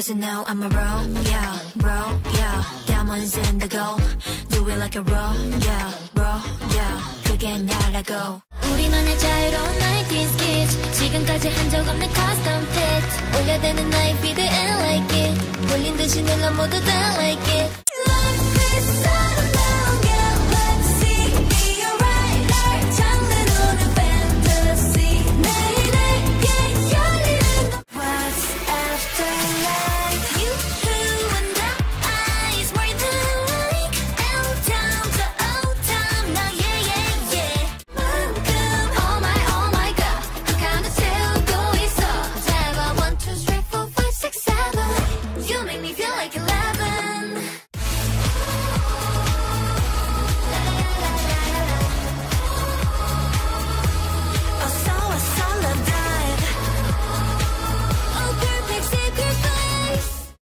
Cause you know I'm a roll, yeah, bro, yeah. Diamonds in the gold. Do it like a roll, yeah, bro, yeah. 그게 나라고. 우리만의 자유로운 90s kids. 지금까지 한 적 없는 custom fit. 올려대는 IVE and like it. 몰린 듯이 눌러 모두 다 like it. Life is so